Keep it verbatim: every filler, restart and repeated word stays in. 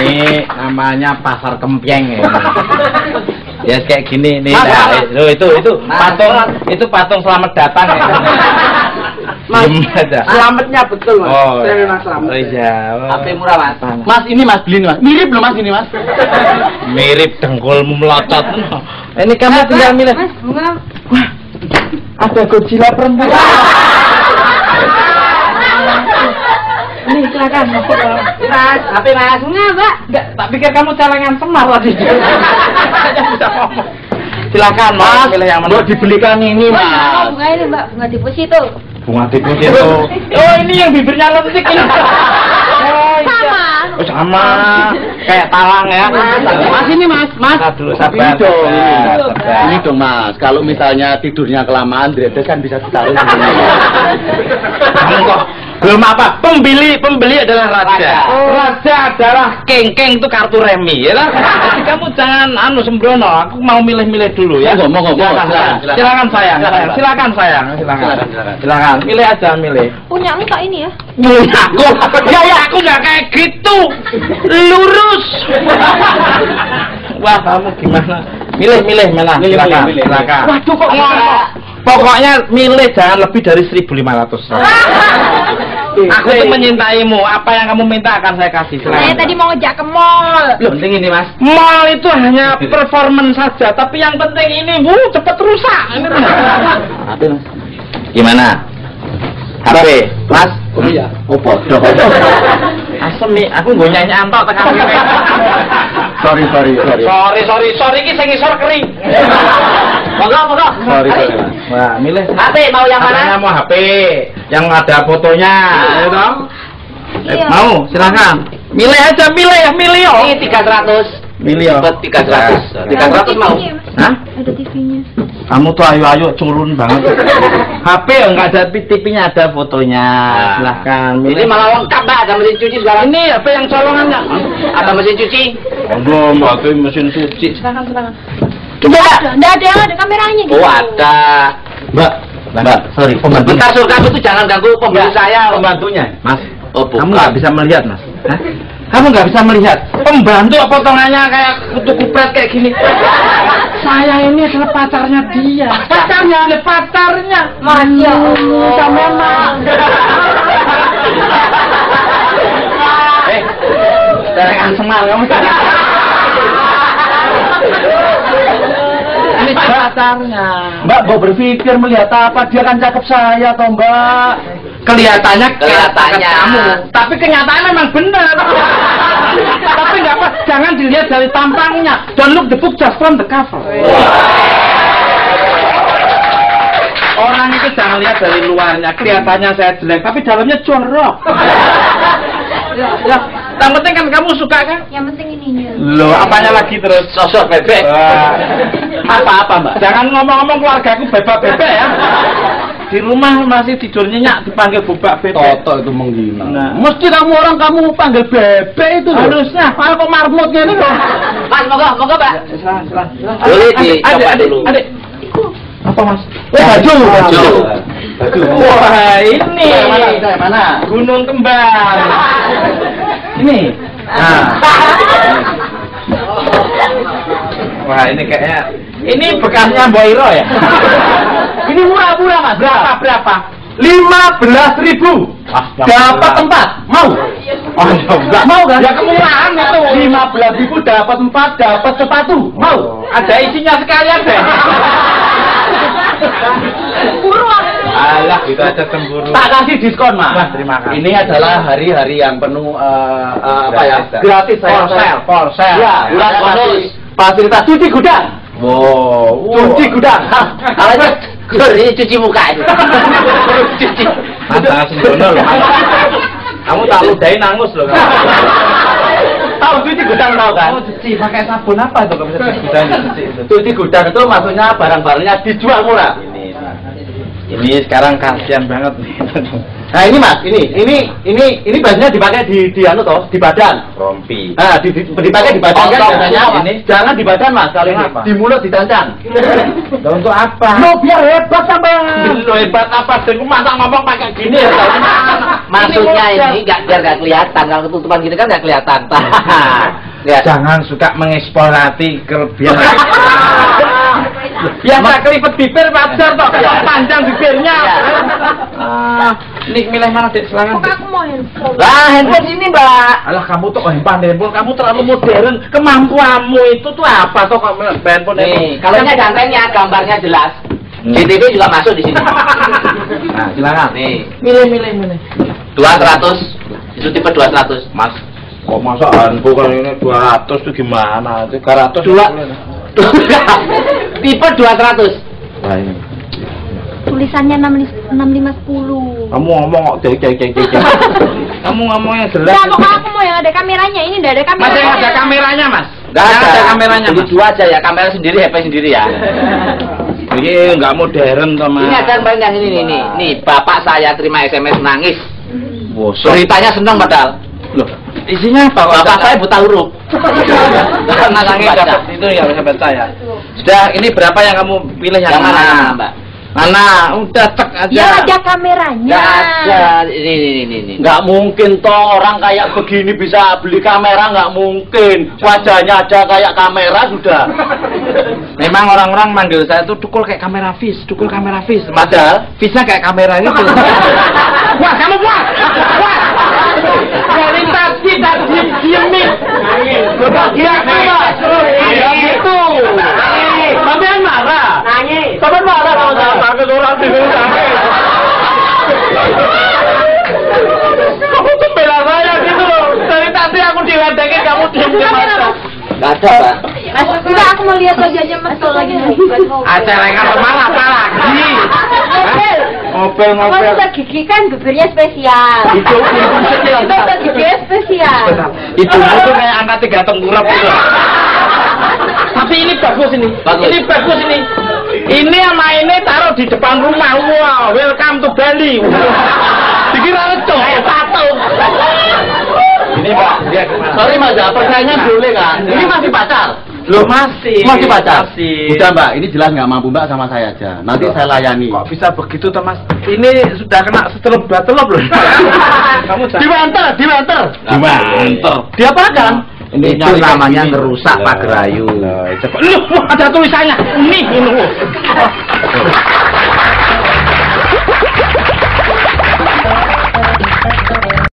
Ini namanya pasar Kempieng ya. Ya kayak gini nih. Nah, itu itu itu patung itu patung selamat datang ya. Mas, selamatnya betul mas. Oh, saya memang selamat. Oh iya. H P murah mas. Mas ini mas beli mas. Mirip loh mas ini mas. Mirip dengkulmu melotot. Ini kamu tinggal milih. Mas, bunga. Wah, ada Godzilla perempuan. Nih silakan mas. Mas, H P mas. Bunga mbak. Enggak, tak pikir kamu celengan semar tadi. Bisa ngomong. Silakan mas, pilih yang mana? Dibelikan ini mas. Oh, bunga ini mbak, bunga deposito. Bunga tikus itu. Oh ini yang bibirnya letik ini. Oh, Sama. Oh sama. Kayak talang ya. Mas ini mas, mas. Dulu Tapi sabar. ini dong, ini. Sabar. Ini dong mas. Kalau misalnya tidurnya kelamaan, dretes kan bisa ditaruh. Kamu kok belum apa? Pembeli pembeli adalah raja. Oh. Raja adalah kengkeng itu kartu remi ya lah. Jadi kamu jangan anu sembrono. Aku mau milih-milih dulu ya. Monggo, monggo, Silakan, monggo. silakan, silakan sayang. Silakan, silakan sayang. Silakan. Silakan. Pilih aja milih. Punya lu tak ini ya? Punya aku. Ya ya aku nggak kayak gitu. Lurus. Wah kamu gimana? Milih milih mana? Milih, Silakan. milih, milih. Silakan. Waduh kok ngomong. Pokoknya milih jangan lebih dari seribu lima ratus. Aku tuh menyintaimu. Apa yang kamu minta akan saya kasih. Saya Silakan. tadi mau ngejak ke mall. Loh, penting ini mas. Mall itu hanya performance saja, tapi yang penting ini, wuh cepet rusak. Ini H P mas. Gimana? H P, mas? Oh iya. Oh bodoh. Asem nih, aku nggak nyanyi antok tekan kiri. Sorry, sorry, sorry. Sorry, sorry, sorry, ini saya ngisor kering. Monggo, monggo. Sorry, sorry. Wah, milih. H P mau yang mana? Mau H P yang ada fotonya, ya dong? Eh, Iya. mau, silakan. Milih aja, milih ya, milih yo. Ini tiga ratus. Milih yo. tiga ratus. tiga ratus mau. Hah? Ada T V-nya. Kamu tuh ayo-ayo culun banget. H P enggak ada T V-nya, ada fotonya. Silahkan. Ini malah lengkap mbak, ada mesin cuci sekarang. Ini H P yang colongannya. Ada mesin cuci. Belum, H P mesin cuci. Silakan, silakan. Coba ada, enggak ada, ada kameranya gitu. Oh ada. Mbak, Mbak, sorry, pembantu. Bentar sur kamu tuh jangan ganggu pembeli saya. Pembantunya, Mas. Oh Kamu bukan. nggak bisa melihat, Mas. Hah? Kamu nggak bisa melihat. Pembantu potongannya kayak kutu kupret kayak gini. Saya ini adalah pacarnya dia. Pacarnya, pacarnya. Masya Allah. Sama memang. Eh, celengan semar kamu. Ini pacarnya. Mbak, mau berpikir melihat apa? Dia kan cakep saya, toh Mbak. Kelihatannya Kelihatannya. kamu, tapi kenyataannya memang benar. Tapi nggak apa, jangan dilihat dari tampangnya. Don't look the book just from the cover. Orang itu jangan lihat dari luarnya, kelihatannya saya jelek, tapi dalamnya jorok. Ya, ya. Yang penting kan kamu suka kan? Yang penting ininya. Loh, apanya lagi terus? Sosok bebek. Apa-apa mbak? Jangan ngomong-ngomong keluargaku bebek-bebek ya. Di rumah masih tidur nyenyak dipanggil bubak bebek. Toto itu menghina. Nah. Mesti kamu orang kamu panggil bebek itu loh. Harusnya, kalau kok marmutnya ini loh. Mas monggo, monggo mbak. Silakan, silakan. Boleh dicoba Adik, dulu. adik. Apa mas? Eh, baju, Baju. baju. Wah ini. Yang mana? Yang mana? Gunung Kembar. Ini. Nah. Wah ini kayaknya. Ini bekasnya Mbak Iro ya. Ini murah-murah mas. Berapa berapa? Lima belas ribu. Ah, Dapat tempat. Mau? Oh, enggak Mau kan? Ya kemurahan itu. Lima belas ribu dapat tempat, dapat sepatu. Mau? Ada isinya sekalian deh. Buruan. Alah, kita aja cemburu. Tak kasih diskon mas. Wah, terima kasih. Ini adalah hari-hari yang penuh eh, eh, apa ya? Gratis, Gratis saya. For sale, for sale. Ya, Bulan saya bonus. kasih fasilitas cuci gudang. Wow, Cuci gudang. Kalau itu ini cuci muka itu. Cuci. Masa sembrono loh. Kamu tak ludahin nangus loh. Tahu cuci gudang tahu kan? Oh, cuci pakai sabun apa itu kalau bisa cuci gudang cuci itu? Cuci gudang itu maksudnya barang-barangnya dijual murah. Ini, ini sekarang kasihan banget nih. Nah ini mas, ini, ini, ini, ini biasanya dipakai di, di anu toh, di badan. Rompi. Nah, di, di, dipakai di badan kan Kontong. biasanya. Ini? Jangan di badan mas, kali ini Kenapa? di mulut ditancang. Lah untuk apa? Lo biar hebat sampai. Lo hebat apa? Dan masa ngomong pakai gini ya? Maksudnya ini nggak biar nggak kelihatan, kalau ketutupan gini kan nggak kelihatan. Ya. Jangan suka mengeksplorasi kelebihan. Ya nggak kelipet bibir pacar toh, panjang bibirnya. Ah, ini milih mana dek silakan. Kok aku mau handphone? Lah handphone sini mbak. Alah kamu tuh handphone handphone kamu terlalu modern. Kemampuanmu itu tuh apa toh kok handphone? Nih, kalau ini ada antennya, gambarnya jelas. C C T V juga masuk di sini. Nah silakan. Nih, Milih milih milih. dua ratus. Itu tipe dua ratus. Mas, kok masa handphone kalau ini dua ratus tuh gimana? tiga ratus Dua. Tipe dua ratus. Nah ini. Tulisannya enam lima sepuluh. Kamu ngomong kok cek cek cek cek. Kamu ngomongnya jelas. Nah, pokoknya aku mau yang ada kameranya. Ini enggak ada Mas kameranya. yang ada kameranya mas. Nggak Yang ada. ada kameranya Beli mas. dua aja ya, kamera sendiri, H P sendiri ya. Ini nggak modern toh mas. Ini ada yang ini nih, nih, nih, bapak saya terima S M S nangis. Bosok. Beritanya senang padahal. Loh, isinya apa? Bapak saya buta huruf. Karena nangis Baca. dapat itu yang bisa baca ya. Sudah, ini berapa yang kamu pilih yang, Yang mana, mana? Mbak? Mana? Udah cek aja. Ya ada kameranya. Nggak ada. Ini, ini, ini, ini. Nggak mungkin toh orang kayak begini bisa beli kamera, nggak mungkin. Wajahnya aja kayak kamera sudah. Memang orang-orang manggil saya tuh dukul kayak kamera fish, dukul kamera fish. Padahal Fishnya kayak kamera itu. Wah, kamu puas? Puas? Dari tadi tak diem-diemin. Bahagia mas. Gitu. Sampean marah. nangis. Sampean marah kalau saya pakai orang di sini. Kamu tuh bela saya gitu loh. Dari tadi aku diledekin kamu diem-diem aja. Nggak ada, Pak. Mas, udah aku mau lihat wajahnya Mas kalau lagi Acara yang malah apa lagi? Ngopel Kalau ngopel. udah gigi kan bibirnya spesial. Itu itu Itu udah giginya spesial. Itu tuh kayak anak tiga tengkurap gitu. Tapi ini bagus ini. Bagus. Ini bagus ini. Ini sama ini taruh di depan rumah. Wow, welcome to Bali. Dikira itu satu. Ini Pak, sorry Mas, ya, persaingan boleh kan? Ini masih pacar. Lo masih. Masih pacar? Masih. Udah Mbak, ini jelas nggak mampu Mbak sama saya aja. Nanti saya layani. Kok bisa begitu toh Mas? Ini sudah kena setelup dua telup loh. Kamu jangan. Diwanter, diwanter. Diwanter. Diapakan? Ini Itu nyari namanya kayak gini. ngerusak Lah, pagar ayu. lah, coba. Loh, ada tulisannya. Ini, ini.